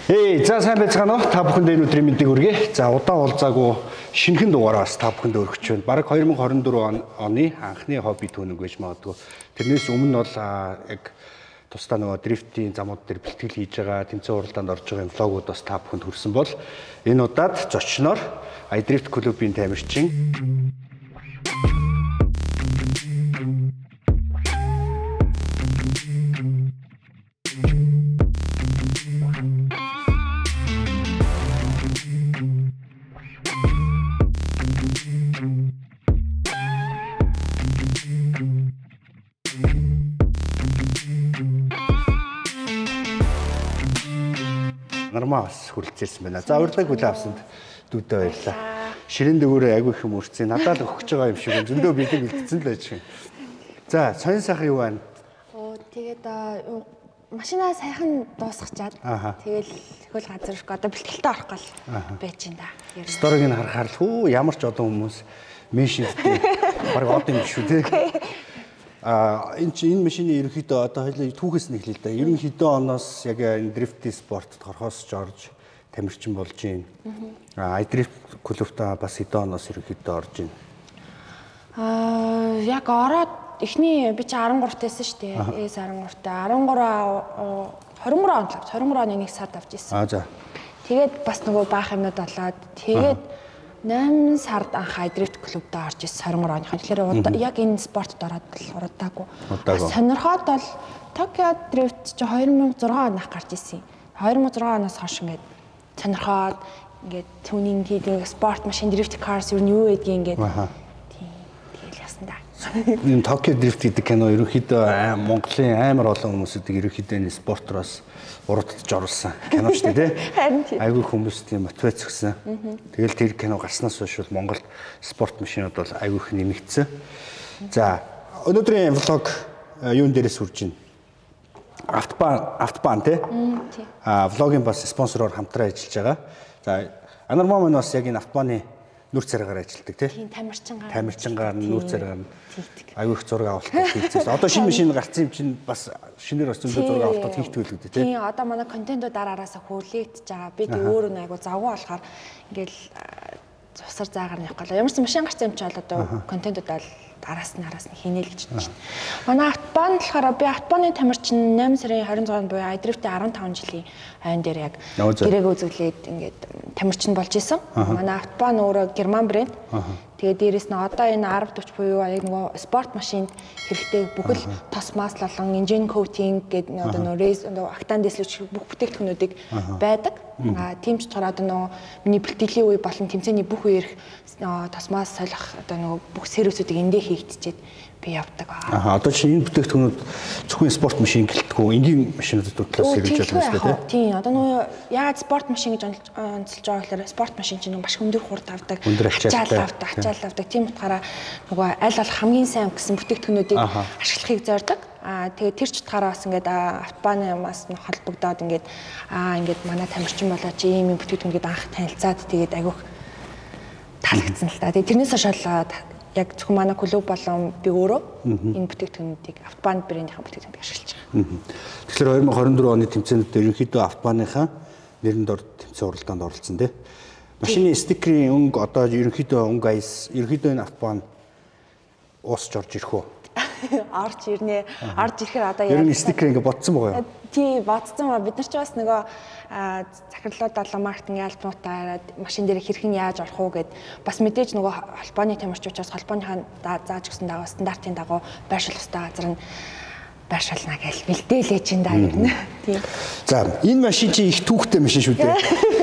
За сайн байцгаана уу? Та бүхэнд энэ өдрийн мэндийг хүргэе. За удаан уулзаагүй шинэхэн дугаараас та бүхэнд өргөж байна. Бараг 2024 оны анхны хобби түүнэг байж магадгүй. Тэрнээс өмнө бол яг тусдаа нөгөө дрифтийн замууд дээр бэлтгэл хийж байгаа, тэмцээн уралдаанд орж байгаа влогууд бас та бүхэнд хүрсэн бол энэ удаад зочноор iDrift клубын тамирчин Нармаас хүрэлцээрсэн байна. За урьдчилан хүлээн авсанд дүүдээ баярлалаа. Ширэн дэгүүрээ агүй их юм өрцөө. Надад өгч байгаа юм шиг зөндөө бэлэг илтсэн л байж гэн. За сонин сайхан юу байна? Тэгээд машинаа сайхан дуусгачаад тэгэл хөл газар шиг одоо бэлтгэлтэй орох гол байж ин да. Сториг нь харахаар л хөө ямар ч одоо хүмүүс мишинтэй баг од юм шүү те. Энэ машины ерөнхийдөө одоо хоёул түүхээс нэг л да. Ерөнхийдөө оноос яг энэ дрифтийн спортод хорхоосч орж тамирчин болж байна. iDrift клубтаа бас хэдэн оноос ерөнхийдөө орж байна. Яг ороод эхний би чи 13 тайсан шүү дээ. Эс 13-таа 23 онд авч 23 оны 1 сард авч ирсэн. За. Тэгээд бас нөгөө баах юмнууд болоод тэгээд 8 сард анх iDrift клубт орж ирсэн 23 оныхон. Тэгэхээр яг энэ спортод ороод л урагдаагүй. Сонирхоод бол Tokyo Drift чи 2006 оноос гарч ирсэн. 2006 оноос хойш ингээд сонирхоод ингээд tuning хийдэг спорт машин drift cars юу гэдгийг ингээд тэгэл яасан да. Энэ Tokyo Drift гэдэг кино ерөнхийдөө Монголын амар олон хүмүүсүүдийг ерөнхийдөө энэ спортроос урагдж оруулсан кино шүү дээ тий. Айгүй хүмүүс тийм мотивац өгсөн. Тэгэл тэр кино гарснаас хойш бол Монголд спорт машинууд бол айгүй их нэмэгдсэн. За өнөөдрийн влог юун дээрээс хүрж байна? Автбан тий. Влогийн бас спонсороор хамтран ажиллаж байгаа. За Анармаа маань бас яг энэ автбаны нүр царайгаар ажилладаг тий. Тамирчингаар нүр царайгаар айгүй их зураг авалтад хийчихсэн. Одоо шинэ машин гарсан юм чинь бас шинээр бас зөндөө зураг авалтад хийхтэй л үүдээ тий. Тийм одоо манай контентууд араасаа хүлээгдэж байгаа. Бид өөрөө нэг айгүй завгүй болохоор ингээл цусар заагаар нь явах гала. Ямар ч машин гарсан юм чи бол одоо контентууд бол араас нь хийнэ л гэж байна. Манай автбан болохоор би автбаны тамирчин 8 сарын 26-нд буюу iDrift-ийн 15 жилийн хойно дээр яг гэрээг үзүүлээд ингээд тамирчин болж исэн. Манай автбан өөрөө герман брэнд. Тэгээд дээрэс нь одоо энэ 1040 буюу яг нөгөө спорт машинд хэрэгтэй бүхэл тос маслолон, engine coating гэдэг одоо нөгөө race октан дэслүүч бүх бүтээгдэхүүнүүдийг байдаг. Тийм ч болохоор одоо нөгөө миний бэлтгэлийн үе болон тэмцээний бүх үеэрх тосмаас солих одоо нөгөө бүх сервисүүдийг эндээ хийгдчихэд би явдаг. Одоо чи энэ бүтээгдэхүүнүүд зөвхөн спорт машин гэлтгүү энгийн машинуудад төлөөс хэрэгжүүлж байна үү? Тийм. Одоо нөгөө яагаад спорт машин гэж онцолж байгаа гэхээр спорт машин чинь маш өндөр хурд авдаг, ачаал авдаг. Тийм утгаараа нөгөө аль болох хамгийн сайн гэсэн бүтээгдэхүүнүүдийг ашиглахыг зорддог. Тэгээд тэр ч утгаараа бас ингээд автбанаас нь холбогдоод ингээд манай тамирчин болоо чи ийм бүтээгдэхүүн гээд анх танилцаад тэгээд айгүйх таалагдсан л та. Тэгээд тэрнээс хойш яг зөвхөн манай клуб болон би өөрөө энэ бүтээгдэхүүнүүдийг автбан брэндийнхаа бүтээгдэхүүнийг ашиглаж байгаа. Тэгэхээр 2024 оны тэмцээнүүд ерөнхийдөө автбаныхаа нэрэнд ор тэмцээн уралдаанд оролцсон тий. Машины стикерийн өнгө одоо ерөнхийдөө өнгө айс ерөнхийдөө энэ автбан уусч орж ирэх үү? Орж ирнэ. Орж ирэхээр одоо яг стикер ингээ ботсон байгаа юу? Тий, ботсон ба бид нар ч бас нөгөө захирлууд болон маркетинг албануудаа хараад машин дээр хэрхэн яаж орох уу гэд бас мэдээж нөгөө холбооны тамирчид холбооныхаа зааж өгсөн дагуу стандартын дагуу байршуулах ёстой газар нь байршуулна гэж бэлдээлээ чинь да юм. Тий. За энэ машин чи их түүхтэй машин шүү дээ.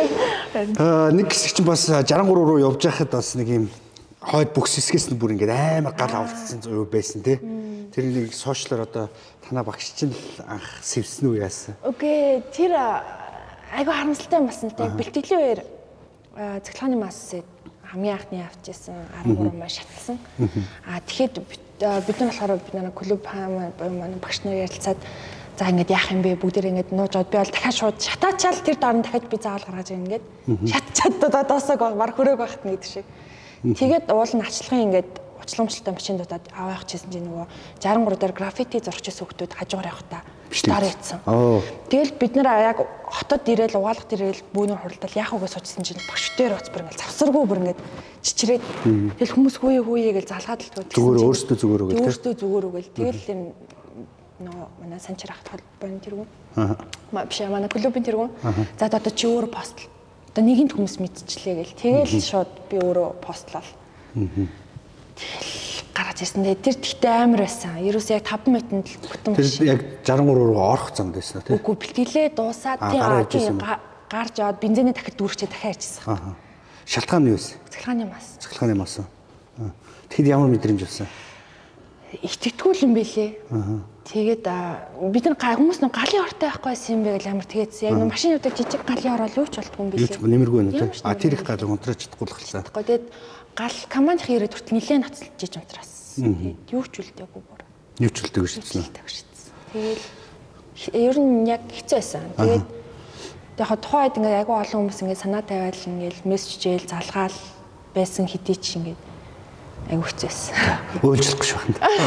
Нэг хэсэг чинь бас 63 руу явж байхад бас нэг юм хойд бүхс хэсгээс нь бүр ингээд амар гал авалтсан юу байсан тий. Тэр нэг сошиалор одоо танаа багш чинь анх сэвсэн үү яасан? Окей, тэр айгүй харамсалтай юм болсон тий. Бэлтгэлийн үеэр цэглооны массыг хамгийн анхны авчихсан 13 маш шатсан. Тэгэхэд бид нар болохоор бид нар клуб манай багш нар ярилцаад за ингээд яах юм бэ бүгдээр ингээд нуужаад би бол дахиад шууд шатаачаал тэр доор нь дахиад би заавал гаргаж ирнэ ингээд шатчаад доосоо баг хөрөөг байхт нэг гэдэг шиг. Тэгээд уул нь ачлахын ингээд уцламжлалтай машинуудад аваа явах гэсэн чинь нөгөө 63 дээр граффити зурх гэсэн хүмүүс хажуугаар явахдаа стар хийсэн. Тэгэл бид нэр яг хотод ирээл угаалгад ирээл бүүнээр хуралдал яах вэ гэж суучихсан чинь багш дээр уц бүр ингээл завсаргүй бүр ингээд чичрээд тэгэл хүмүүс хүйе гэж залгаад л зүгээр өөрсдөө зүгээр үгээл өөрсдөө зүгээр үгээл тэгэл энэ нөө манай санчаар ахт холбооны тэргүүн биш манай клубын тэргүүн за одоо чи өөрөө пост одоо нэгэнт хүмүүс мэдчихлээ гэл тэгэл шууд би өөрөө постлол гараад ирсэн. Тэр тэгтээ амар байсан. Ерөөсөө яг 5 минутанд л бүтэн биш. Тэр яг 63 руу орох замд байсан тий. Үгүй бэлтгэлээ дуусаад тийм гарч аваад бензиний дахид дүүрчээ дахиад ирчихсэн. Шалтгаан нь юу вэ? Цахилгааны мас. Цахилгааны мас. Тэгэхэд ямар мэдрэмж авсан? Итгэдэггүй юм бэлээ. Тэгээд бид нар хүмүүс нэг галын ортой байхгүй байсан юм бэ гэж амар тэгээдсэн. Яг нэг машинуудад жижиг галын орол юу ч болтгүй юм бэлээ. Юу ч нэмэргүй нэ тий. Тэр их гал унтраач чадахгүй л хэлсэн. Тэгээд гал команд ирээд хүртэл нилээн ноцолж иж унтраас. Тэгээд юу ч үлдээгүй бүр. Юу ч үлдээгүй шийдсэн. Тэгээд ер нь яг хэцүү байсан. Тэгээд яг тухайн үед ингээд айгүй олон хүмүүс ингээд санаа тавиал ингээд мессежээл залгаал байсан хэдий ч ингээд айгүй хэцүү байсан. Өөлжлөхгүй шүү.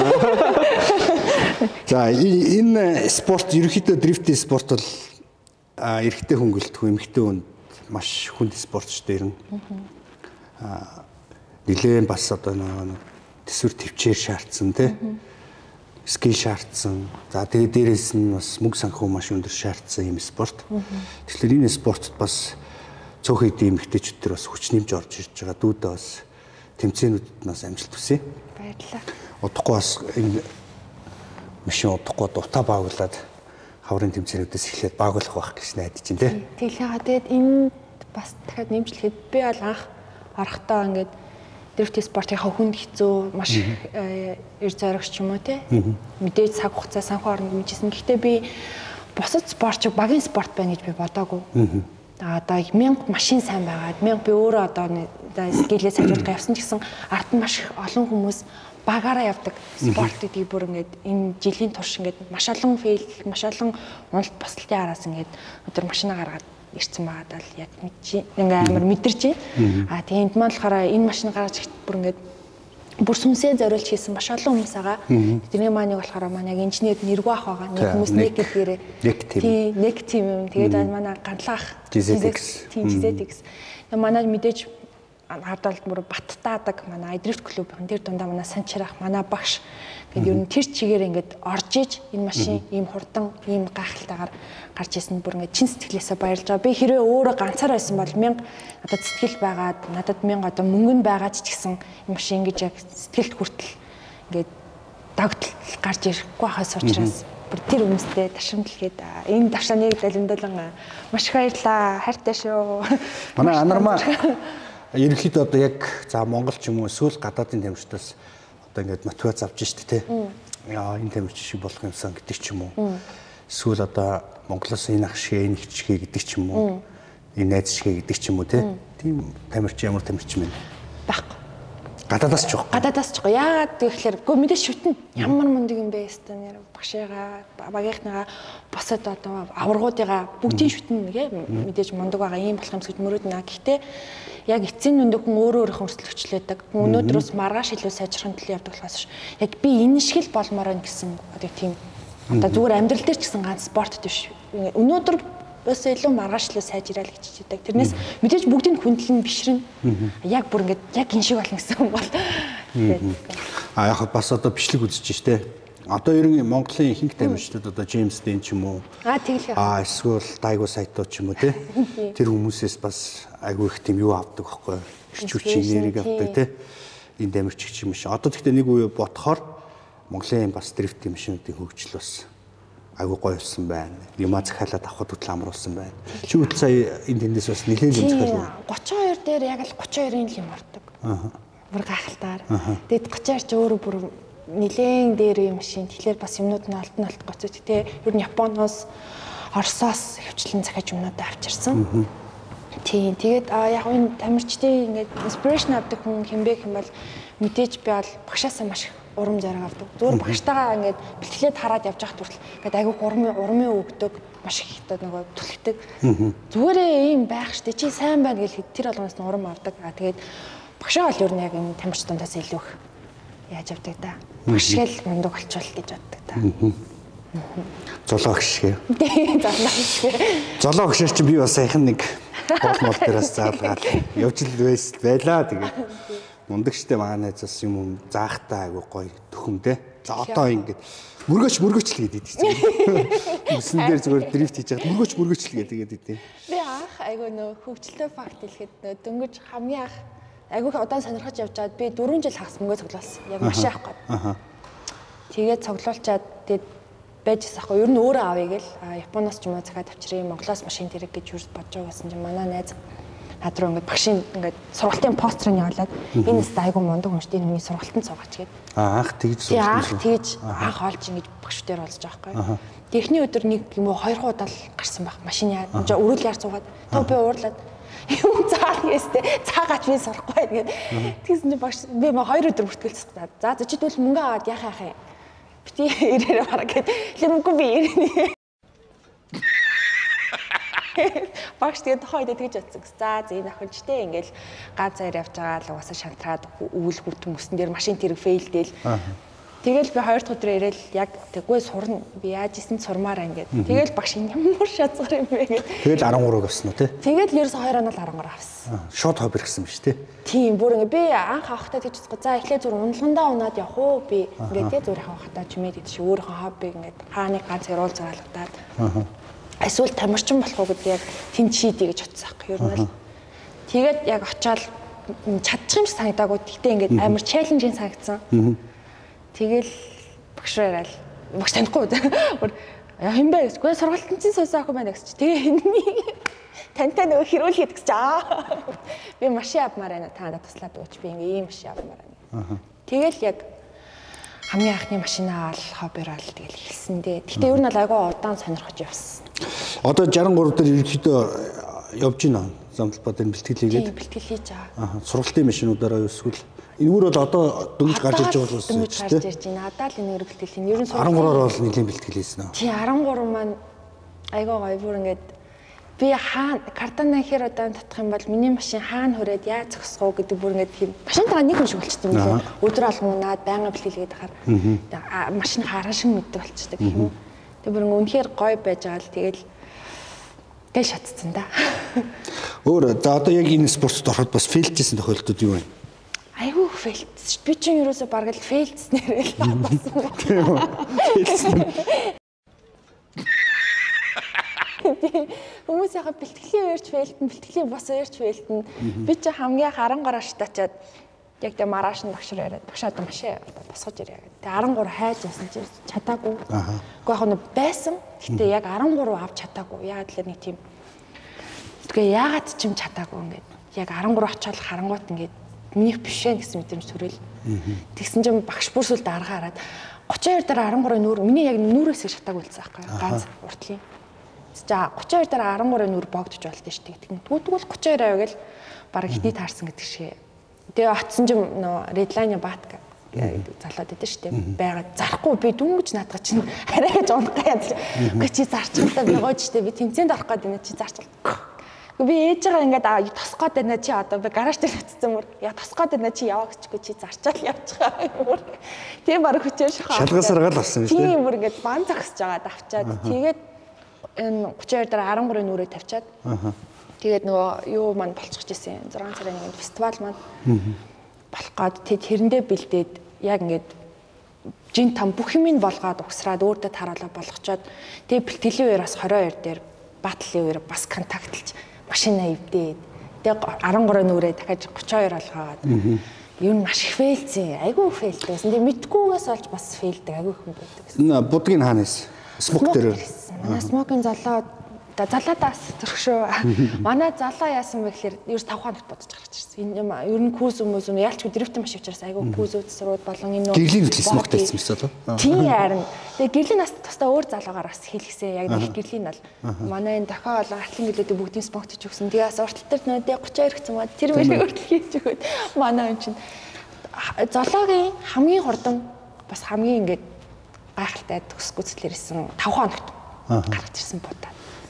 За энэ спорт ерөнхийдөө дрифтийн спорт бол эрэгтэй хүн гэлтгүй эмэгтэй хүнд маш хүнд спорт шүү дээ ер нь. Нилээн бас одоо нэг төсвөр төвчээр шаардсан тий. Ски шаардсан. За тэгээ дээрээс нь бас мөнгө санхүү маш өндөр шаардсан юм спорт. Тэгэхээр энэ спортод бас цөөхөн эдийн эмэгтэйчүүд төр бас хүч нэмж орж ирж байгаа. Дүүдээ бас тэмцээнүүдэд нас амжилт хүсье. Баярлалаа. Удахгүй бас энэ машин удахгүй дутаа бааглаад хаврын тэмцээнүүдээс эхлээд бааглах байх гэж найдаж байна тий. Тэгээд энэ бас дахиад нэмжлэхэд би бол анх орохдоо ингээд дрифт спортын хүнд хэцүү маш эр зоригч юм уу те мэдээж цаг хугацаа санхүү орнд мэдчихсэн. Гэхдээ би бусад спортч багийн спорт байна гэж би бодоагүй. Одоо 1000 машин сайн байгаад 1000 би өөрөө одоо скиллээ сайжруулах явсан ч гэсэн ард нь маш олон хүмүүс багаараа явдаг спорт гэдгийг бүр ингээд энэ жилийн турш ингээд маш олон фейл маш олон уналт босолтын араас ингээд өдөр машина гаргаад ирсэн байгаа даа яг ингээ амар мэдэрч байна. Тэгээд энд маань болохоор энэ машин гаргаж ихт бүр ингээд бүр сүнсээ зориулж хийсэн маш олон хүмүүс байгаа. Тэрний маань болохоор манай яг инженер нэргүй ах байгаа. Нэг хүмүүс нэг гэхээр нэг тим юм. Тэгээд манай гандлах GZX. Манай мэдээж хардалт бүр баттаадаг манай дрифт клубын тэр дундаа манай санчрах манай багш гэдэг ер нь тэр чигээр ингээд орж иж энэ машин ийм хурдан ийм гайхалтайгаар гарч исэн бүр ингээд чин сэтгэлээсээ баярлж байгаа. Би хэрвээ өөрөө ганцаар байсан бол 1000 надад сэтгэл байгаад надад 1000 одоо мөнгө нь байгаад ч гэсэн энэ машин ингэж яг сэтгэлд хүртэл ингээд дагтал гарч ирэхгүй хаас учраас бүр тэр хүмүүстэй ташрамдлгээд энэ давшааныг далимдалан маш их баярлаа. Хайртай шүү. Манай анармаа ерөнхийдөө одоо яг за Монгол ч юм уу эсвэл гадаадын тамирчдаас одоо ингээд мотивац авч штэ тий. Яа энэ тамирч шиг болох юмсан гэдэг ч юм уу. Эсвэл одоо Монголоос энэ ах шиг энэ хичгээ гэдэг ч юм уу. Энэ найз шиг гэдэг ч юм уу тий. Тийм тамирч ямар тамирч юм бэ? Баггүй. Гадаадаас ч байхгүй. Гадаадаас ч байхгүй. Яагаад гэвэл гоо мэдээж шүтэн ямар мундаг юм бэ өстө нэр багшигаа багийнхныгаа босоод одоо аваргуудыгаа бүгдийн шүтэн нэгэ мэдээж мундаг байгаа юм болох юмс гэж мөрөөднө. Гэхдээ яг эцсийн нүндээ хүн өөрөө өрсөлдөгчлээдэг. Өнөөдрөөс маргааш илүү сайжрахын төлөө явдаг болохоос яг би энэ шиг л болмоор байна гэсэн одоо тийм одоо зүгээр амьдрал дээр ч гэсэн ганц спорт биш. Өнөөдөр бас илүү маргааш илүү сайжрал гэж хэлдэг. Тэрнээс мэдээж бүгдийг хүндлэн бишрэн. Яг бүр ингээд яг энэ шиг болно гэсэн юм бол. Яг бас одоо бичлэг үзэж штэ. Одоо ер нь Монголын ихэнх тамирчдад одоо Джеймс Дэн ч юм уу. Тэглээ. Эсвэл Дайго Сайто ч юм уу тий. Тэр хүмүүсээс бас айгүй их тийм юу авдаг байхгүй. Ирчүүчийн нэрийг авдаг тий. Энэ тамирч ч юм шиг. Одоо тэгтээ нэг үе бодохоор Монголын бас дрифтийн машинуудын хөгжил бас айгүй гоё болсон байна. Юма захиалаад авахд хөтл амруулсан байна. Чи үл сая энэ тэндээс бас нэлээд юм захиалсан. 32 дээр яг л 32-ын л юм ордог. Бүр гахалтаар. Тэгэд 32 ч өөрөө бүр нэлээд дээр юм шин. Тэгэхээр бас юмнууд нь алтан гоцод те. Ер нь Японоос, Оросоос хөвчлэн захиж юмнуудаа авчирсан. Тийм. Тэгээд яг энэ тамирчдын ингээд инспирэшн авдаг хүн хэмбэ хэм бол мэдээж би бол багшаасаа маш их урам зориг авдаг. Зүгээр багштайгаа ингээд бэлтгэлээд хараад явж байхад хүртэл ингээд айгүй урмын өгдөг, маш их одоо нөгөө түлхдэг. Зүгээрээ ийм байх штэ чи сайн байна гэж тэр болгоноос нь урам авдаг. Тэгээд багшаа бол ер нь яг энэ тамирч дундаас илүү их яаж явдаг да. Багш гэл мундаг болчихвол гэж боддог да. Золоо гişгээ. Тийм золоо гişгээ. Золоо гişэр чи би бас саяхан нэг боол дээрээс заалгаад явж л байлаа тэгээд мундагчтай маань зас юм заахтаа айгу гоё төхөмтэй. За одоо ингэж мөргөч л гэдэг чинь. Үсэн дээр зүгээр дрифт хийж байгаа мөргөч л гэдэг идэв. Би анх айгу нөө хөвчлөө факт хэлэхэд нөө дөнгөж хамгийн анх айгу удаан сонирхож явж байгаад би 4 жил хагас мөнгө цуглуулсан. Яг машин авах гээд. Тэгээд цуглуулчаад тэгээд байжсэн аахгүй. Ер нь өөрөө авъя гэл Японоос ч юм уу захиад авчирээ Монголоос машин тэрэг гэж юус бодож байгаасэн чинь манай найз над руу ингээд багшийн ингээд сургалтын постерыг явуулаад энэ өстө айгу мундаг хүн шүү дээ хүний сургалтанд суугаач гээд. Анх тэгж тэгж анх олж ингэж багш дээр олж байгаа байхгүй. Техний өдөр нэг юм уу 2 удаа л гарсан баг машин яа өрөөл яар цугаад тав би уурлаад юм цаагаастэй цаагач би сурахгүй гээд. Тэгсэн чинь багш би 2 өдөр бүртгэлцсэн. За чи тэгвэл мөнгө аваад яхах юм. Бити ирээрээ бараг гээд лэмгүй би ирээ. Багш тэгээд тохоо идэ тэгж утсан. За энэ охинчтэй ингээл ганц цаар явж байгаа л угаасаа шантраад өвөл хүртэн мөсөн дээр машин тэрэг фейлдэл. Тэгэл би 2 дахь өдөр ирээл яг тэггүй сурна. Би яаж исэн сурмаар ингээд. Тэгэл багш ямар шазгар юм бэ гээд. Тэгэл 13 авсан уу те? Тэгэл ерөөс 2 онол 13 авсан. Шот хоббер гэсэн биш те? Тийм бүр ингээд би анх авахтаа тэгж үзсэн. За эхлээ зүр унлагандаа унаад явах уу би ингээд зүр авахтаа чимээд идэж өөрийнхөө хоббиг ингээд хааны ганц яруул зураалагтаад. Эсвэл тамирчин болох уу гэдэг яг тэнд шийдэ гэж утсан байхгүй юу ер нь. Тэгээд яг очиад чадчих юм шиг санагдаагүй. Гэтэ ингээд амар челленжийн санагдсан. Тэгэл багш яриад багш танихгүй юм бэ гэж. Гэхдээ сургалтын чинь суусан ахгүй байна гэж. Тэгээ тантай нөгөө хэрүүлэхэд гэж би машин авмаар байна. Та надад туслаад өгч би ингээ ийм машин авмаар байна. Тэгэл яг хамгийн анхны машинаа авал хоббирал тэгэл хэлсэндээ. Гэтэ ер нь л айгүй удаан сонирхож явсан. Одоо 63 дээр ерөнхийдөө явж байна. Замлбаа дээр бэлтгэл хийгээд. Тийм бэлтгэл хийж байгаа. Сургалтын машинуудаараа эсвэл энэгээр бол одоо дөнгөж гарч ирж байгаа болсон тийм үү? Гарч ирж байна. Надад л энэгээр бэлтгэл хийн. Ер нь 13-аар бол нэлийн бэлтгэл хийсэн үү? Тийм 13 маань айгүй гоё бүр ингээд би хаана картана хэр удаан татах юм бол миний машин хаана хүрээд яаж зогсох уу гэдэг бүр ингээд тийм машинтайгаа нэг юм шиг болчихсон юм лээ. Өдөр алган унаад байнга бэлгэлгээд хахаар машин хараа шиг мэддэг болчихдаг гэх юм. Тэгээ бүр үнэхээр гоё байж байгаа л тэгэл гээ шатцсан да. Өөр за одоо яг энэ спортод ороход бас фейлжсэн тохиолдод юу вэ? Айгүй фейлдсэн. Би ч ерөөсө бараг л фейлдснээр л басан. Тийм үү. Фейлдсэн. Хүмүүс яхаа бэлтгэлийн уурч фейлдэн, бэлтгэлийн бос уурч фейлдэн. Би ч хамгийн 13 гараачтаачаад яг тэ маргааш нь багшаар яриад багшаад машин босгож ирээ гэдэг. Тэгээ 13 хайж ясан чи чадаагүй. Уу яг нь байсан. Гэтэ яг 13 авч чадаагүй. Яагаад л нэг тийм. Тэгээ яагаад ч юм чадаагүй ингээд. Яг 13 очиод харангуут ингээд миний биш ээ гэсэн мэдрэмж төрөл. Тэгсэн чинь багш бүрсүүл даргаараад 32 дараа 13 нүүр миний яг нүүрээс шатаагүй болсон байхгүй ганц уртлын. За 32 дараа 13 нүүр богдож болтой шүү дээ. Тэгвэл 32 авъя гэл баг хитний таарсан гэдэг шиг. Тэгээ очсон чинь нөө редлайны баатка залаад идэв шүү дээ. Байгаад зарахгүй би дүнгэж наадах чинь арай гэж унах гэж. Гэхдээ чи зарчмалтаа би гоож шүү дээ. Би тэмцээнд орох гээд байна чи зарчмал. Би ээжээгээ ингээд тосгоод байна чи одоо би гараж дээр очсон мөр. Я тосгоод байна чи яваа гэчгүй чи зарчаал явчихаа. Тийм баг хүчээр шахаа. Шалгасараа л болсон шүү дээ. Тийм бүр ингээд бан загсаж байгаа давчаад. Тэгээд энэ 32 дараа 13 нүрээ тавьчаад. Тэгээд нөгөө юу маань болчихж ирсэн. 6 сарын нэг фестивал маань болох гээд тэрэндээ бэлдээд яг ингээд жин там бүх юм болгоод угсраад өөртөө таруулаа болгочоод тэгээд бэлтгэлийн үеэр бас 22 дээр батлын үеэр бас контактлж машинаа ивдээд тэгээд 13 нүрээ дахиад 32 болгоод юу маш их фейлцэн айгүй фейлдсэн. Тэгээд мэдгүйгээс олж бас фейлдэг айгүй хүн байдаг гэсэн. Будгийн хаанаас смок дээр. Манай смокийн залуу залаадаас зөргшөө. Манай залуу яасан бэ гэхээр ерөөс 5 хоногт бодож гарч ирсэн. Энэ юм ер нь күүз хүмүүс нь ялч дрифт машин авчирсан айгүй күүзүүд сурууд болон энэ гэрлийн хөтөл смок тавьсан юм байна. Тийм харин. Тэгээ гэрлийн нас тусдаа өөр залуугаар бас хэлгсэн. Яг нэг гэрлийн бол манай энэ дахиад болон артлын гэлүүдийн бүгдийн смок тийж өгсөн. Тэгээ бас уртал дээр нөдөө 32 гэсэн мод тэр мөрийг уртал хийж өгөөд манай юм чинь зоологийн хамгийн хурдан бас хамгийн ингээд гайхалтай төгс гүйцэтгэл ирсэн 5 хоногт гарч ирсэн будаа.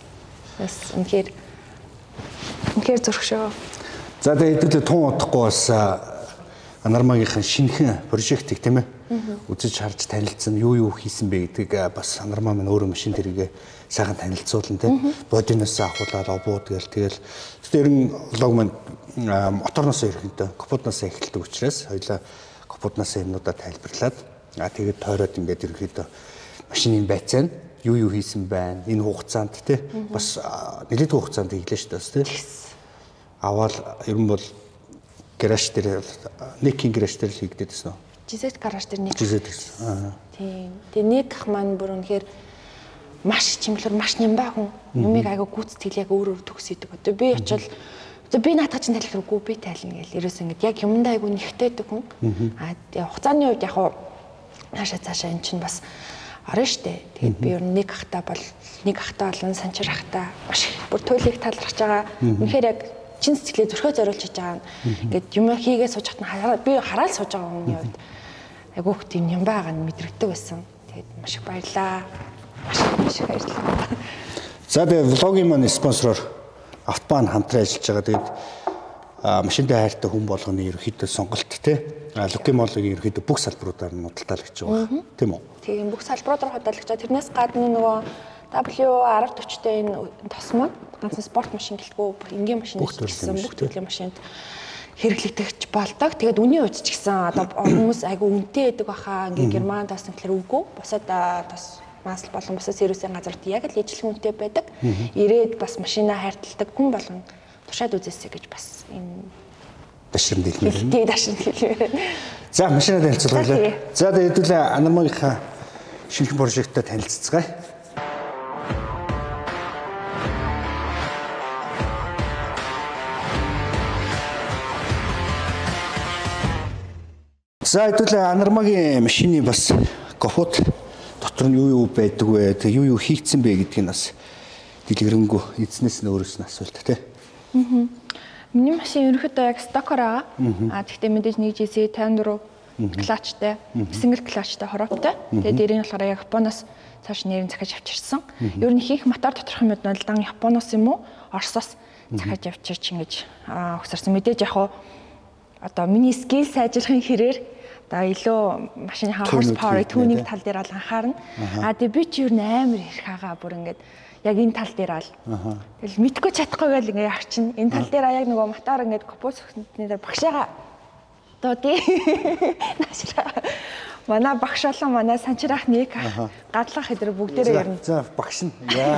Бас үнэхээр зөргшөө. За тэгээд хэдүүлээ тун удахгүй бас Анармагийнхын шинэхэн прожектыг тийм ээ үзэж харж танилцсан юу хийсэн бэ гэдгийг бас Анармаа минь өөрөө машин тэрийгэ сайхан танилцуулна тийм бодиноос авахулаад обууд тэгэл тэр нь лог маань моторноос ерөнхийдөө капотноос эхэлдэг учраас хоёлаа капотноос юмнуудаа тайлбарлаад тэгээд тойроод ингээд ерөнхийдөө машины байцаа нь юу хийсэн байна энэ хугацаанд тийм бас нэлээд хугацаанд хийлээ шүү дээ тийм аваад ер нь бол гараж дээр некийн гараж дээр л хийгдээд байсан уу? Жизет гараж дээр нэг. Жизет гэсэн. Тийм. Тэгээ нэг ах маань бүр үнэхээр маш чимлэр маш нямбай хүн. Юмыг айгу гүйцэтгэл яг өөр төгсөйдөг. Одоо би очил би наадах чинь тайлах хэрэггүй би тайлна гэл ерөөс ингэж яг юмдаа айгу нэгтэйдэг хүн. Хугацааны үед яг наашаа цаашаа эн чинь бас орно штэ. Тэгээд би ер нь нэг ахтаа болон санчир ахтаа маш бүр туйлыг талархаж байгаа. Үнэхээр яг чин сэтгэлээ зөрхөө зориулж хийж байгаа нь ингээд юм хийгээ сууж хатна би хараад сууж байгаа хүний хувьд айгүйх тийм юм байгаа нь мэдрэгдэг байсан. Тэгээд маш их баярлаа. Маш их баярлалаа. За тэгээд влогийн маань спонсороор Автбан хамтран ажиллаж байгаа. Тэгээд машинтай хайртай хүн болгоны ерөнхийдөө сонголт те Лукимолгийн ерөнхийдөө бүх салбаруудаар нь худалдаалагч байгаа. Тийм үү? Тийм бүх салбаруудаар худалдаалагч. Тэрнээс гадна нөгөө W1040-тэй энэ тосмоо ганцхан спорт машин гэлтгүү энгийн машин гэсэн бүх төрлийн машинд хэрэглэгдэж болдог. Тэгээд үнийн үед ч гэсэн одоо хүмүүс айгу үнэтэй байдаг баха ингээ Германд бас тэгэхээр үгүй. Бусад бас масл болон бусад сервисийн газарт яг л ижлэх үнэтэй байдаг. Ирээд бас машинаа хайрталдаг хүн болгон тушаад үзээсэй гэж бас энэ дашрын дэлгэр. Тийм дашрын дэлгэр. За машинаа танилцуулъя. За тэгээд хэдүүлээ Анармагийнхаа шинэхэн прожекттой танилццгаая. За хэдүүлээ Анармагийн машины бас капот дотор нь юу байдаг вэ? Тэг юу хийгдсэн бэ гэдгийг бас дэлгэрэнгүй эзнээс нь өөрөөс нь асуулт тий. Миний машин ерөнхийдөө яг стокор аа. Тэгтээ мэдээж нэг GC 54 клатчтай, single клатчтай хороотой. Тэгээд дээрийн болохоор яг Японоос цааш нэрэн захиж авчирсан. Ер нь хийх мотор доторх юмуд нь дан Японоос юм уу? Оросоос захиж авчирч ингэж өгсөрсөн. Мэдээж яг одоо миний скил сайжрахын хэрээр одоо илүү машины horsepower tuning тал дээр ал анхаарна. Тэгээ би чи ер нь амар их хагаа бүр ингээд яг энэ тал дээр ал. Тэгэл мэдгүй чадахгүй байл ингээ явчихна. Энэ тал дээр яг нөгөө мотор ингээд капот дээр багшаага одоо тий наашраа. Манай багш болон манай санчраах нэг гадлах хэдэр бүгдээрээ ярина. За багш нь яа.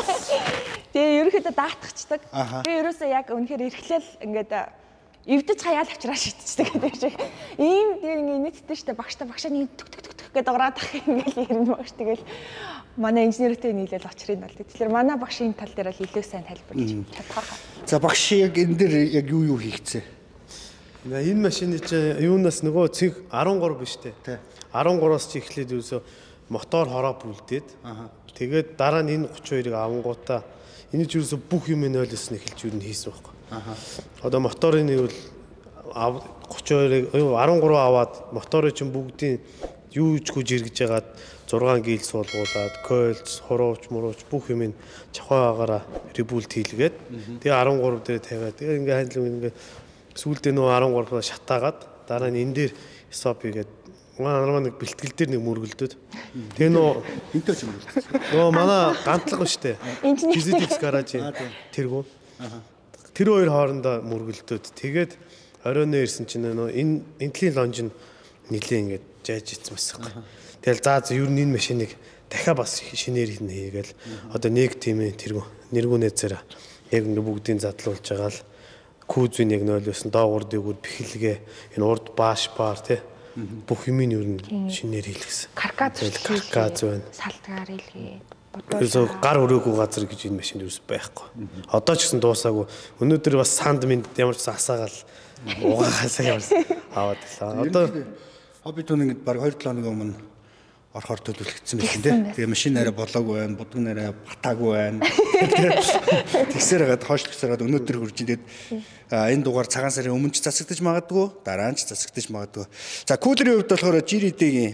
Тэгээ ерөөхдөө даатгачдаг. Би ерөөсөө яг үнэхээр эрхлээл ингээд эвдэж хаяал авчраа шийдчихдэг гэдэг шиг. Ийм дээр ингээ нийтдээ штэ багшаа нэг төг гэдэг ураад ах ингээл ярина багш. Тэгэл манай инженертэй нийлээл очрын бол. Тэгэхээр манай багшийн тал дээр л илүү сайн тайлбарлаж чадах. За багш яг энэ дээр яг юу хийгдсэн? Энэ машины чинь юунаас нөгөө цэг 13 биш үү? 13-аас чи эхлээд юусоо мотор хороо бүлдээд тэгээд дараа нь энэ 32-ыг авангуудаа энэ ч юусоо бүх юм нь ойлсон эхэлж юу н хийсэн байхгүй. Одоо моторын нэг бол 32-ыг 13 аваад моторыг чинь бүгдийн юу ч гүж эргэж ягаад 6 гил суулгуулад койлц, хурууч, мурууч бүх юм чавхаагаараа ребулт хийлгээд тэгээ 13 дээр тавиад тэгээ ингээ хандлаг ингээ сүүлдээ нөө 13-аа шатаагаад дараа нь энэ дээр стоп хийгээд манай нэг бэлтгэл дээр нэг мөргөлдөд тэгээ нөө энтэй ч мөргөлдөд нөө манай гантлаг ба штэ физикс гаражийн тэргүү тэр хоёр хоорондоо мөргөлдөд тэгээд оройноо ирсэн чинь нөө энэ энтлийн лонж нь нилээ ингээд жайж ицсэн байсан. Тэгэл за ер нь энэ машиныг дахиад бас шинээр хийгээл одоо нэг тимээ тэргүү нэргүүнээ зэрэг яг ингээ бүгдийг задлуулж байгаа л күүзүн яг 0-9 доогуур дээгүүр бэхэлгээ энэ урд бааш баар тий бүх юм нь ер нь шинээр хийлгэсэн. Каркад байна. Салтгаар хийлгээ. Ерөөсө гар өрөөгүй газар гэж энэ машинд ерөөс байхгүй. Одоо ч гэсэн дуусаагүй. Өнөөдөр бас санд минь ямар ч асаагаал угаахасаа ямарсан аваад гэлээ. Одоо хобби түн ингэ баг 2-7 хоногийн өмнө орохоор төлөвлөгдсөн байсан тийм. Тэгээ машин арай болоогүй байна, будган арай батаагүй байна. Тэгсээр хагаад хойш тэгсээр хагаад өнөөдөр хурж идээд энэ дугаар цагаан сарын өмнө ч засагдаж магадгүй, дараа нь ч засагдаж магадгүй. За кулерийн хувьд болохоор GRD-гийн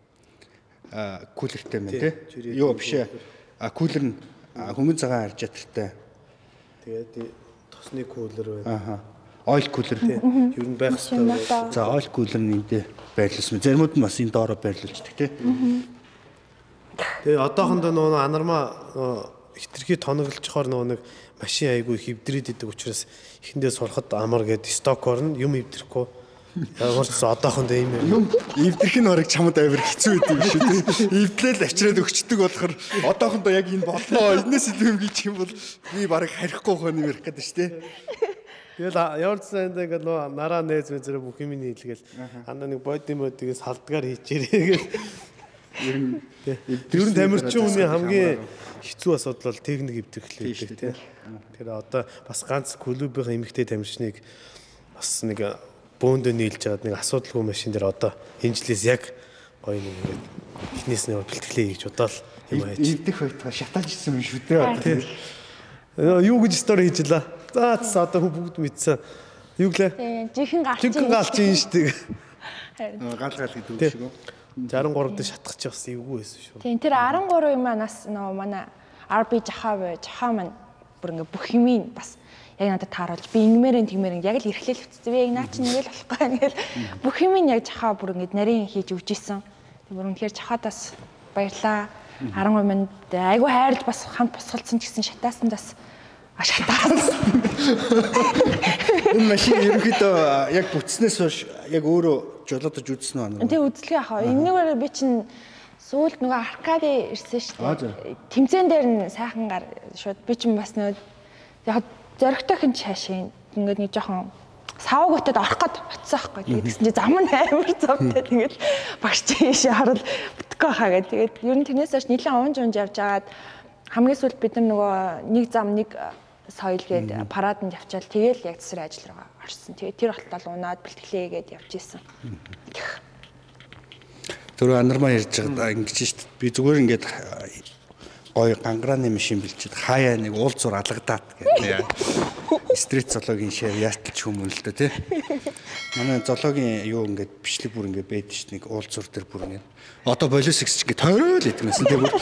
кулертэй байна тийм. Юу биш ээ. Кулер нь хөнгөн цагаан аржатартай. тэгээд тосны кулер байна. Oil cooler. Ер нь байх хэрэгтэй. За oil cooler нэмдэ байрлуулсан. Заримуд нь бас энэ доороо байрлуулдаг тий. Тэгээ одоохондоо нөгөө анармаа хитрхи тоноглолцохоор нөгөө нэг машин айгүй хөвдрээд идэг учраас эхэндээ сурахад амар гээд стокор нь юм хөвдрэхгүй. Ямар ч одоохондоо ийм юм эвдэрх нь орог чамд авир хэцүү байдаг шүү тий. Эвдлэл авчираад өгчдөг болохоор одоохондоо яг энэ болноо. Энэс илүү юм гэж юм бол би барыг харихгүй хөө нэмэрх гэдэг шүү тий. Тэгэл ямар ч сайн ингээд нөө нараа нээз мэзрэ бүх юм нийлгээл андаа нэг бодигээс салдгаар хийчээрээ гэл ер нь тамирчин хүний хамгийн хэцүү асуудал бол техник эвдэрхлээ гэдэг тийм. Тэгэхээр одоо бас ганц клубийн эмэгтэй тамирчныг бас нэг бөөндөө нийлж аваад нэг асуудалгүй машин дээр одоо энэ жилээс яг гоё нэг ингээд эхнээс нь бэлтгэлээ хийж удаал юм хайж. Эвдэх байтгаа шатааж ирсэн юм шүү дээ. Юу гэж стори хийжлаа. За одоо бүгд мэдсэн. Юу гэлээ? Жинхэнэ галч. Жинхэнэ галч юм шүү дээ. Гал гэдэг үг шиг үү? 63 дээр шатгачих бас эвгүй байсан шүү. Тийм тэр 13 манаас нөө манай RB жахаа маань бүр ингээ бүх юмыг бас яг надад тааруулж би ингэмээрэн тэгмээрэн яг л эрхлээл хэвчээ. Би яг наа чи нэг л болохгүй ингээл бүх юмыг яг жахаа бүр ингээ нарийн хийж өгч исэн. Тэг бүр үнэхээр жахаадаас баярлаа. 13 манд айгүй хайрлж бас хамт босголцсон ч гэсэн шатаасан бас шатаасан. Энэ машин ерөнхийдөө яг бүтснээс хойш яг өөрөө жолоодож үзсэн үү? Тэг үзлээ яхаа. Энэгээр би чинь сүүлд нөгөө аркади ирсэн шүү дээ. Тэмцээн дээр нь сайхангаар шууд би чинь бас нөгөө яг зөрөгтэй хин чаашийн ингээд нэг жоохон саваг өтөд орох гээд очсон байхгүй. Тэгсэн чинь зам нь амар завтай. Тэгээд багш тийш харал бүтггүй хаа гэдэг. Тэгээд ер нь тэрнээс хойш нэлээд унж явж агаад хамгийн сүүлд бид нар нөгөө нэг зам нэг соёл гээд параданд явчаал тэгэл яг цэсрийн ажил руугаа орсон. Тэгээд тэр болтол унаад бэлтгэлээ гээд явж исэн. Түрүү анармаа ярьж байгаа ингэж шүү дээ. Би зүгээр ингээд гоё гангарааны машин бэлчихэд хаяа нэг уул зур алгадаад гэдэг. Стрит зоологийн шав яалтч хүмүүн л дээ тий. Манай зоологийн юу ингээд бичлэг бүр ингээд байдаг шүү дээ. Нэг уул зур дээр бүр ингээд одоо болисикс ч ингээд тойрол идэгнэсэн тий бүр.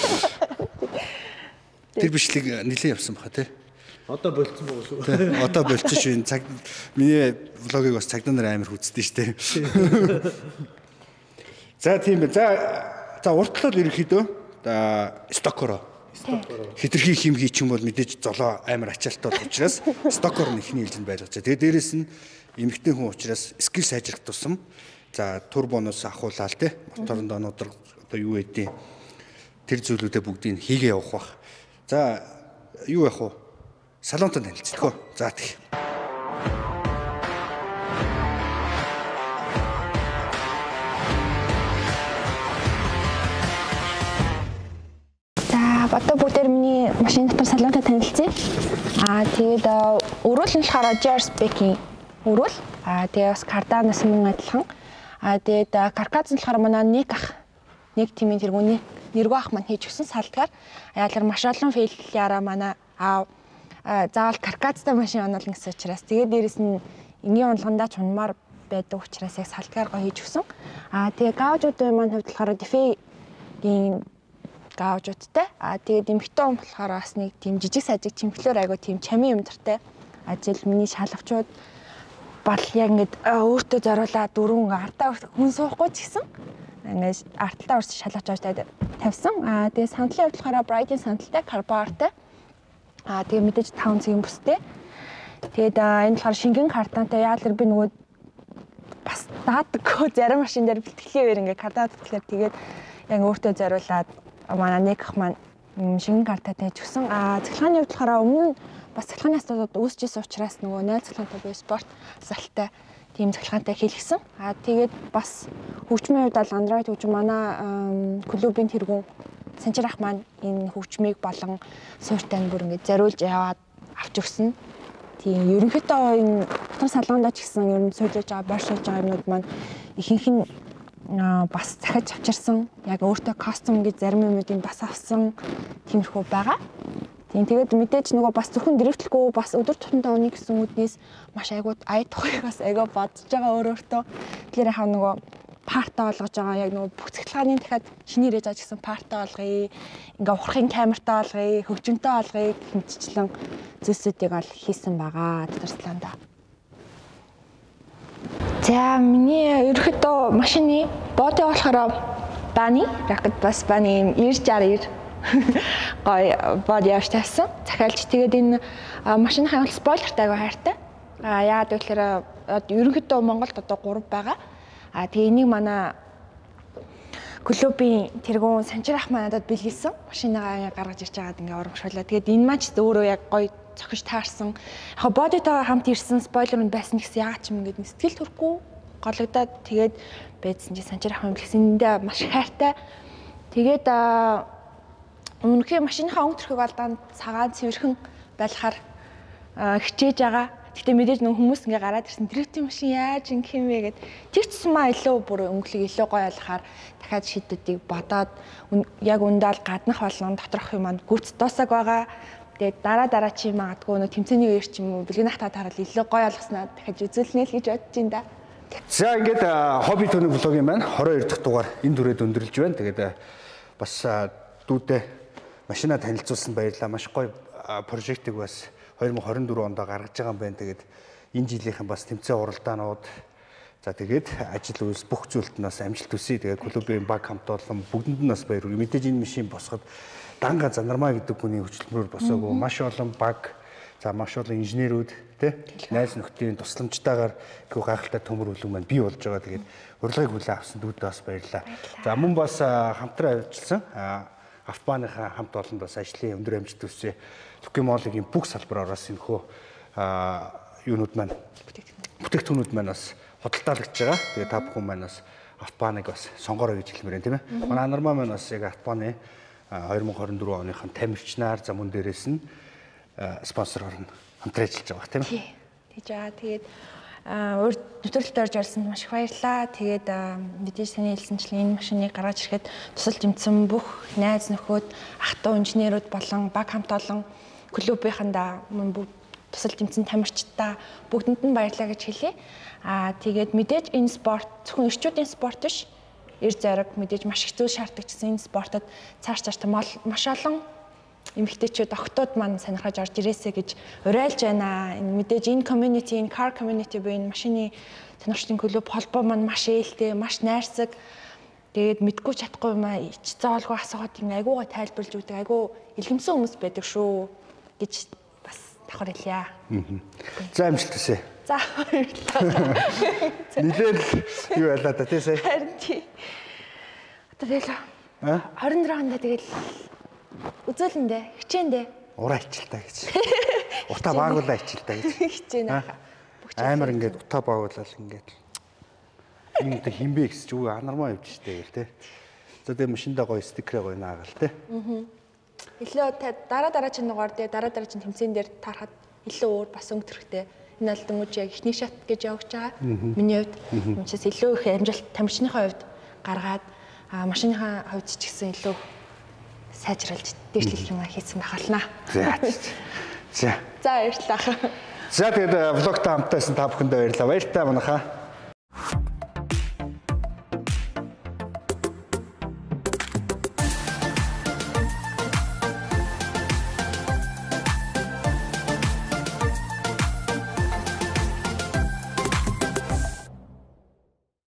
Тэр бичлэг нэлээд явсан баха тий. Одоо болцсон байгаа шүү. Одоо болцсон шүү. Энэ цаг миний влогийг бас цагдаа нар амар хүздэг шүү дээ. За тийм ээ. За уртлал ерөнхийдөө стокоро. Хитрхи хим хий ч юм бол мэдээж золоо амар ачаалттай бол учраас стокор нь ихний хэлжинд байлгаж байгаа. Тэгээ дээрэс нь эмэгтэй хүн учраас скил сайжрах тусам за турбоноос ахуулаад те моторын доонуудаар одоо юу гэдэг тэр зүйлүүдээ бүгдийг хийгээ явах бах. За юу явах вэ? Салонтой танилцдаг. За тийм. Одоо бүгдээр миний машин дотор салонтой танилцъя. Тэгээд өрөөл нь болохоор GR-Spec-ийн өрөөл. Тэгээд бас карданаас мөн адилхан. Тэгээд карказ нь болохоор манай нэг тимийн тэргүүний нэргүй ах маань хийж өгсөн салдгаар. Яг л маш олон фейлиараа манай заавал карказтай машин оноолно гэсэн учраас тэгээд дээрэс нь энгийн унлагандаа ч унмаар байдаг учраас яг салдгаар гоё хийж өгсөн. Тэгээд гаужуудын маань хувьд болохоор дефегийн гаужуудтай. Тэгээд эмхтэн хүн болохоор бас нэг тийм жижиг сажиг чимхлэр айгу тийм чамийн юмдартай. Жишээл миний шалгавчууд бол яг ингээд өөртөө зориулаад дөрвөн артаа хүн суухгүй ч гэсэн ингээд арталтаа урьж шалгавч аваад тавьсан. Тэгээд сандлын хувьд болохоор Bright-ийн сандалтай, Carbar-тай. Тэгээ мэдээж 5 цагийн бүстэй. Тэгээд энэ болохоор шингэн картантай яалэр би нөгөө бас даадаггүй зарим машин дээр бэлтгэлээр ингээ картаа татглаар тэгээд яг өөртөө зориулаад манай нэг ах маань шингэн картатай хийж өгсөн. Цахилгааны хувьд болохоор өмнө бас цахилгааны асуудал үүсчихсэн учраас нөгөө 0 цахилгаантай буюу спорт асаалттай тийм цахилгаантай хийлгсэн. Тэгээд бас хөгжмийн хувьд бол Android хөгжим манай клубын тэргүүн Санчир ах маань энэ хөгжмийг болон суурьтайг бүр ингэ зориулж яваад авч өгсөн. Тийм ерөнхийдөө энэ дотор салгуунд ч гэсэн ер нь суурьж байгаа, боршуулж байгаа юмнууд маань ихэнх нь бас захиж авчирсан. Яг өөртөө костюм гэж зарим юмнуудыг бас авсан тиймэрхүү байгаа. Тийм тэгээд мэдээж нөгөө бас зөвхөн дэрвэлгүй бас өдөр тутамдаа өний гэсэн үднээс маш айгууд ая тухайг бас айгаа бодож байгаа өөртөө. Тэгэхээр яхаа нөгөө партаа олгож байгаа яг нөгөө бүх цахилгааны дахиад шинээр яаж байгаа гэсэн партаа олгоё. Ингээ ухрахын камертаа олгоё, хөгжимтэй олгоё хэмжчлэн зүйлсүүдийг ол хийсэн байгаа дотор салонда. За миний ерөөхдөө машины боди болохоор бани, ракет бас бани 90-60 гой боди явж тавьсан. Захиалж тэгээд энэ машиныхаа спойлертай аягүй хайртай. Яагаад гэвэл ерөнхийдөө Монголд одоо 3 байгаа. Тэгээ энийг манай клубын тэргүүн Санчир ах манадад бэлгэлсэн. Машинаа гаргаж ирж байгаад ингээ урамшууллаа. Тэгээд энэ маань ч өөрөө яг гоё цохиж таарсан. Яг бодитойгоо хамт ирсэн спойлер нь байсан гэсэн яагаад ч юм ингээд сэтгэл төрөхгүй гологдоод тэгээд байдсан чи Санчир ах бэлгэлсэн эндээ маш хайртай. Тэгээд өмнөхий машиныхаа өнгө төрхийг алдаанд цагаан цэвэрхэн байлахаар хичээж байгаа. Гэхдээ мэдээж нөх хүмүүс ингээ гараад ирсэн дрифтинг машин яаж ингэх юм бэ гэд тэр тусмаа илүү бүр өнгөлөг илүү гоё болохаар дахиад шийдүүдийг бодоод яг үндээл гаднах болон доторх юм маань гүрц дуусаг байгаа. Тэгээд дараа чи магадгүй нөө тэмцээний үеэр ч юм уу бэлгэн хатаа тарал илүү гоё болгосноо дахиад үзүүлнэ л гэж бодож байна да. За ингээд хобби түүний блогийн маань 22 дахь дугаар энэ түрээд өндөрлж байна. Тэгээд бас дүүдээ машинаа танилцуулсан баярлалаа. Маш гоё прожектыг бас 2024 онд гаргаж байгаа юм байна. Тэгээд энэ жилийнхэн бас тэмцээн уралдаанууд за тэгээд ажил үйлс бүх зүйлд нь бас амжилт хүсье. Тэгээд клубын баг хамт олон бүгдэнд нь бас баяр. Мэдээж энэ машин босоход данга занармаа гэдэг хүний хөтөлбөрөөр босоогүй маш олон баг за маш олон инженерүүд тий найз нөхдийн тусламжтайгаар гоо гайхалтай төмөр үлгэн маань бий болж байгаа. Тэгээд урилгыг хүлээн авсан дүүдэд бас баярлалаа. За мөн бас хамтран ажилласан Автобаныхаа хамт олонд бас ажлын өндөр амжилт хүсье. Лукимолигийн бүх салбараар бас энэхүү юунууд маань бүтээгдэхүүнүүд маань бас худалдаалагдж байгаа. Тэгээ та бүхэн маань бас Автобаныг бас сонгоорой гэж хэлмээр байна тийм ээ. Манай анармаа маань бас яг Автобаны 2024 оныхон тамирчнаар за мөн дээрээс нь спонсороор нь хамтран ажиллаж байгаа тийм ээ. Тэгж байгаа. Тэгээд урд нэвтрүүлэлт орж ирсэнд маш их баярлалаа. Тэгээд мэдээж таны хэлсэнчлэн энэ машиныг гаргаж ирэхэд тусалж имцэн бүх найз нөхөд, ах トゥ инженерүүд болон баг хамт олон клубийнхандаа мөн тусалж имцэн тамирчдаа бүгдэнд нь баярлалаа гэж хэлье. Тэгээд мэдээж энэ спорт зөвхөн эрчүүдийн спорт биш. Эр зориг мэдээж маш их зүйл шаардлагачсан энэ спортод цааш маш олон эмэгтэйчүүд охтууд маань сонирхож орж ирээсэй гэж уриалж байна. Мэдээж энэ community, энэ car community буюу энэ машины сонирхчдын клуб холбоо маань маш ээлтэй, маш найрсаг. Тэгээд мэдгүй чадахгүй юм ич заалгүй асуухад юм айгуугаа тайлбарлаж өгдөг, айгуу илгэмсэн хүмүүс байдаг шүү гэж бас давхар хэлье. За амжилт хүсье. За баярлалаа. Нилээл юу байлаа да тий сая. Харин тий. Одоо тэгэл 24 хонд тэгэл үзүүлэндээ, хичээндээ. Ураа ичилтаа гэж. Утаа баагуулаа ичилтаа гэж. Хичээнэ. Амар ингээд утаа баагуулаад ингээд. Энд химбэ гэж юу анармаа явж штэ гэл те. За тэгээ машиндаа гоё стикерээ гоё наагаал те. Илүү дараа чинь дугаар дээр дараа чинь тэмцээн дээр таарахад илүү өөр бас өнгөтөрхтэй. Энэ алдан үуч яг ихний шат гэж явж байгаа. Миний хувьд учраас илүү их амжилт тамирчныхаа хувьд гаргаад машиныхаа хувьд ч гэсэн илүү сайжруулж дээшлэх юм хийсэн байхалнаа. За. За баярлалаа. За тэгээд влогтой хамтайсан та бүхэндээ баярлалаа. Баяр та манайхаа.